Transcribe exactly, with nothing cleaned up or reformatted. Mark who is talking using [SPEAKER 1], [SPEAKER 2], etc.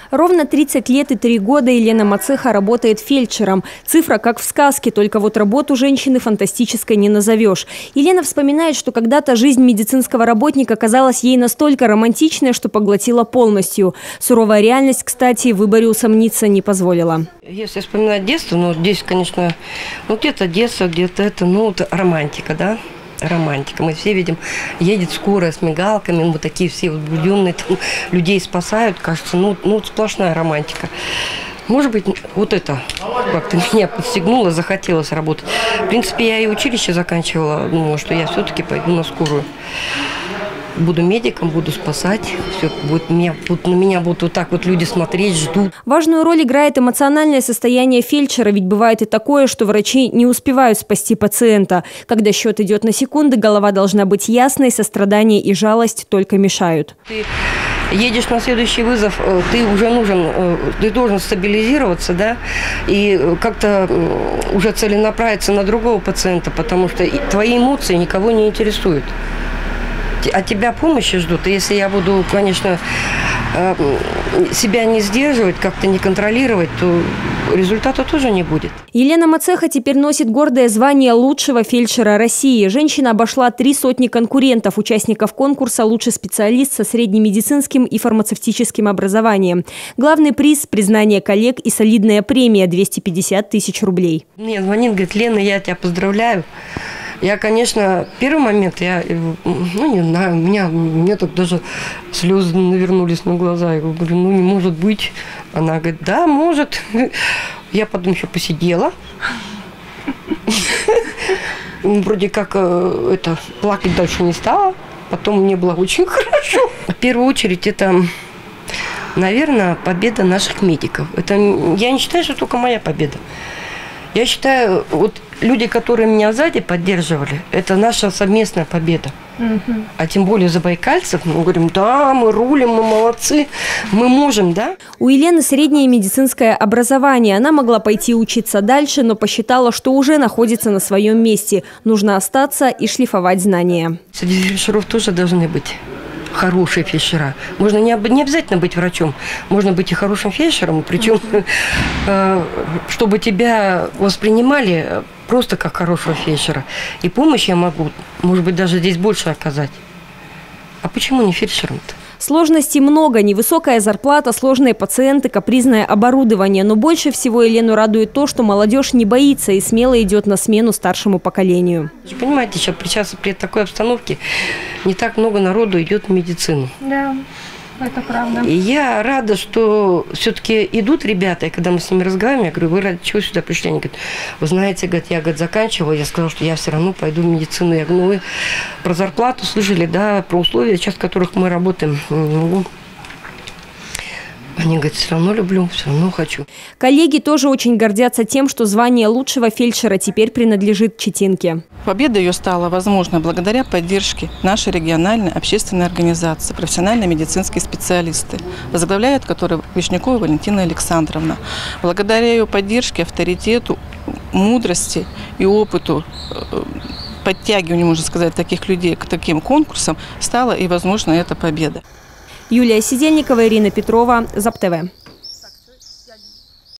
[SPEAKER 1] Ровно тридцать лет и три года Елена Мацеха работает фельдшером. Цифра как в сказке, только вот работу женщины фантастической не назовешь. Елена вспоминает, что когда-то жизнь медицинского работника казалась ей настолько романтичной, что поглотила полностью. Суровая реальность, кстати, в выборе усомниться не позволила.
[SPEAKER 2] Если вспоминать детство, ну здесь, конечно, ну где-то детство, где-то это, ну вот романтика, да? Романтика. Мы все видим, едет скорая с мигалками, мы такие все возбужденные, там, людей спасают, кажется, ну, ну сплошная романтика. Может быть, вот это как-то меня подстегнуло, захотелось работать. В принципе, я и училище заканчивала, думала, что я все-таки пойду на скорую. Буду медиком, буду спасать. Все, будет, меня, будут, на меня будут вот так вот люди смотреть, ждут.
[SPEAKER 1] Важную роль играет эмоциональное состояние фельдшера, ведь бывает и такое, что врачи не успевают спасти пациента. Когда счет идет на секунды, голова должна быть ясной, сострадание и жалость только мешают.
[SPEAKER 2] Ты едешь на следующий вызов, ты уже нужен, ты должен стабилизироваться, да, и как-то уже целенаправиться на другого пациента, потому что твои эмоции никого не интересуют. От тебя помощи ждут. И если я буду, конечно, себя не сдерживать, как-то не контролировать, то результата тоже не будет.
[SPEAKER 1] Елена Мацеха теперь носит гордое звание лучшего фельдшера России. Женщина обошла три сотни конкурентов, участников конкурса «Лучший специалист со средним медицинским и фармацевтическим образованием». Главный приз – признание коллег и солидная премия – двести пятьдесят тысяч рублей.
[SPEAKER 2] Мне звонит, говорит: Лена, я тебя поздравляю. Я, конечно, первый момент, я, ну, не знаю, у меня, у меня так даже слезы навернулись на глаза. Я говорю, ну, не может быть. Она говорит, да, может. Я потом еще посидела. Вроде как это, плакать дальше не стала. Потом мне было очень хорошо. В первую очередь, это, наверное, победа наших медиков. Это, я не считаю, что только моя победа. Я считаю, вот люди, которые меня сзади поддерживали, это наша совместная победа. Mm-hmm. А тем более забайкальцев, мы говорим, да, мы рулим, мы молодцы, мы можем, да?
[SPEAKER 1] У Елены среднее медицинское образование. Она могла пойти учиться дальше, но посчитала, что уже находится на своем месте. Нужно остаться и шлифовать знания.
[SPEAKER 2] Среди фельдшеров тоже должны быть хорошие фельдшера. Можно не, не обязательно быть врачом, можно быть и хорошим фельдшером, причем, э, чтобы тебя воспринимали просто как хорошего фельдшера. И помощь я могу, может быть, даже здесь больше оказать. А почему не фельдшером-то?
[SPEAKER 1] Сложностей много. Невысокая зарплата, сложные пациенты, капризное оборудование. Но больше всего Елену радует то, что молодежь не боится и смело идет на смену старшему поколению.
[SPEAKER 2] Понимаете, сейчас, сейчас при такой обстановке не так много народу идет в медицину.
[SPEAKER 3] Да, это правда.
[SPEAKER 2] И я рада, что все-таки идут ребята, и когда мы с ними разговариваем, я говорю, вы ради чего сюда пришли? Они говорят, вы знаете, говорят, я говорят, заканчивала, я сказала, что я все равно пойду в медицину. Я говорю, ну вы про зарплату слышали, да, про условия, сейчас в которых мы работаем. Они говорят, все равно люблю, все равно хочу.
[SPEAKER 1] Коллеги тоже очень гордятся тем, что звание лучшего фельдшера теперь принадлежит Читинке.
[SPEAKER 4] Победа ее стала возможна благодаря поддержке нашей региональной общественной организации «Профессиональные медицинские специалисты», возглавляет которую Вишнякова Валентина Александровна. Благодаря ее поддержке, авторитету, мудрости и опыту, подтягиванию, можно сказать, таких людей к таким конкурсам, стала и возможна эта победа.
[SPEAKER 1] Юлия Сидельникова, Ирина Петрова, ЗАП-ТВ.